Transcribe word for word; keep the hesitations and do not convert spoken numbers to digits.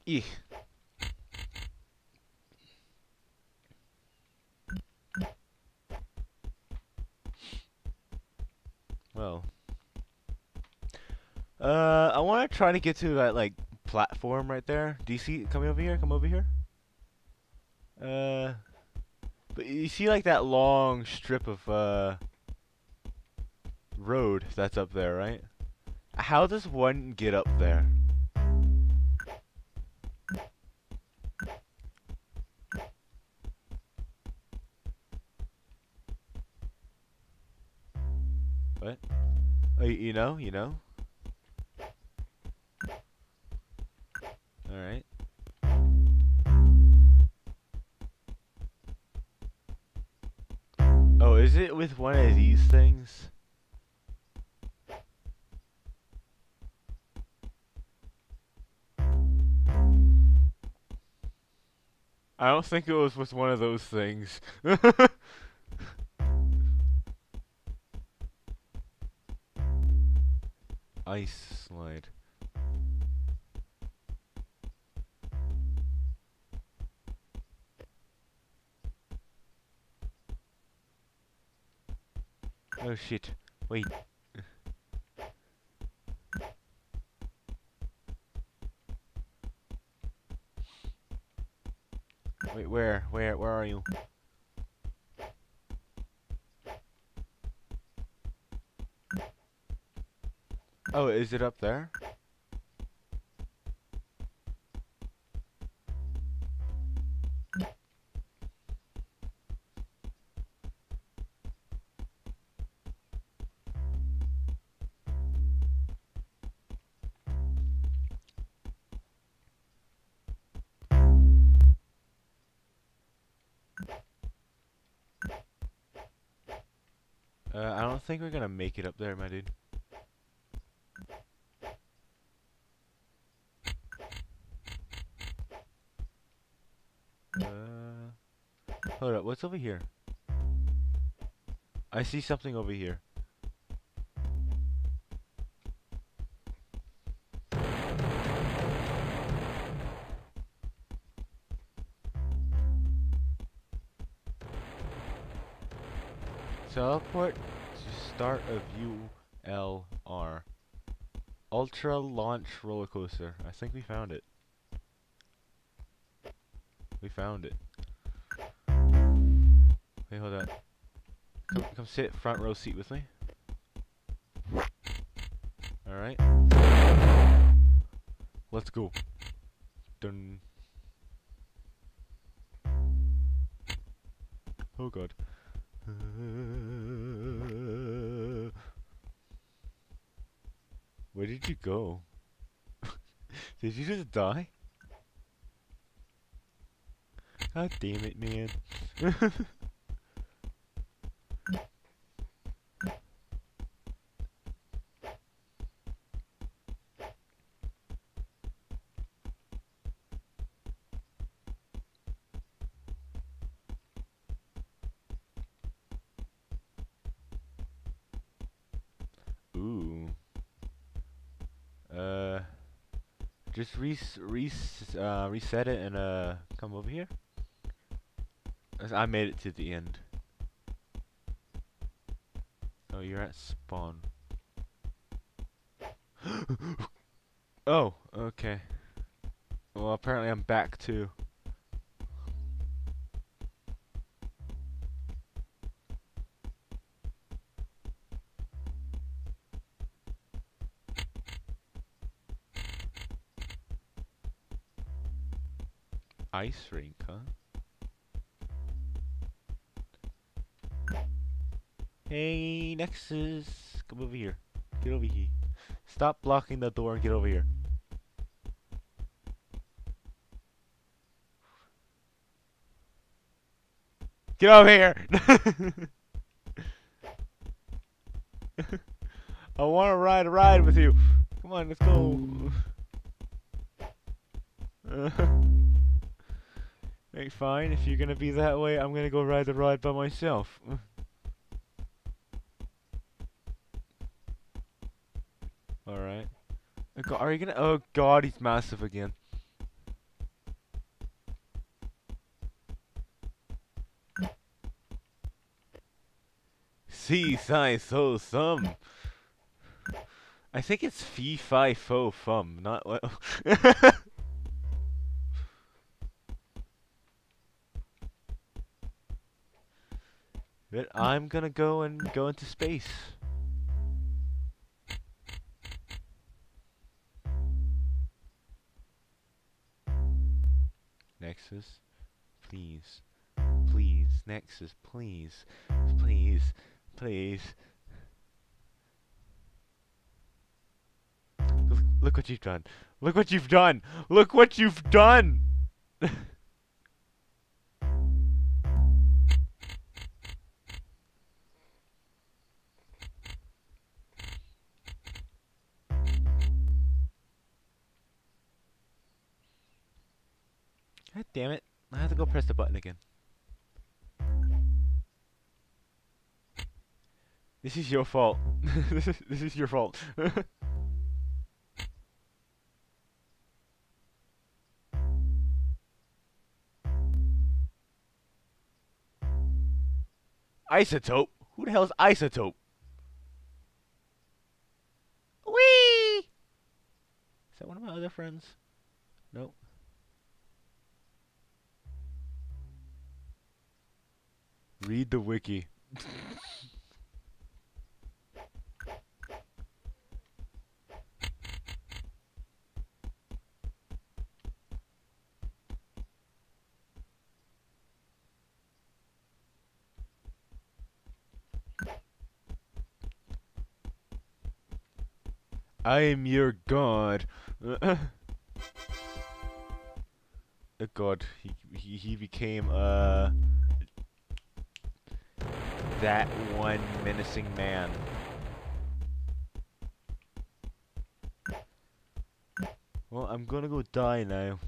Eek. Well. Uh, I want to try to get to that, like, platform right there. Do you see it coming over here? Come over here. Uh, but you see, like, that long strip of, uh, road that's up there, right? How does one get up there? What? Oh, you, you know? You know? Alright. Oh, is it with one of these things? I don't think it was with one of those things. Ice slide. Oh shit. Wait. Wait, where? Where? Where are you? Oh, is it up there? Uh, I don't think we're gonna make it up there, my dude. Uh, hold up, what's over here? I see something over here. Teleport to start of U L R. Ultra Launch Roller Coaster. I think we found it. We found it. Wait, hold up. Come, come sit front row seat with me. Alright. Let's go. Dun. Oh god. Where did you go? Did you just die? God damn it, man. Ooh. Uh, just res res uh reset it and uh come over here. I made it to the end. Oh, you're at spawn. Oh, okay. Well, apparently I'm back too. Ice rink, huh? Hey, Nexus, come over here. Get over here. Stop blocking the door and get over here. Get over here! I want to ride a ride with you. Come on, let's go. Hey, fine. If you're gonna be that way, I'm gonna go ride the ride by myself. Alright. Are you gonna? Oh god, he's massive again. Si, si, so, sum. I think it's fee, fi, fo, fum, not what. But I'm gonna go and go into space. Nexus, please, please, Nexus, please, please, please. Look, look what you've done. Look what you've done. Look what you've done. God damn it. I have to go press the button again. This is your fault. this, is, this is your fault. Isotope? Who the hell is Isotope? Whee! Is that one of my other friends? Nope. Read the wiki. I am your god. uh, god, he, he he became uh that one menacing man. Well, I'm gonna go die now.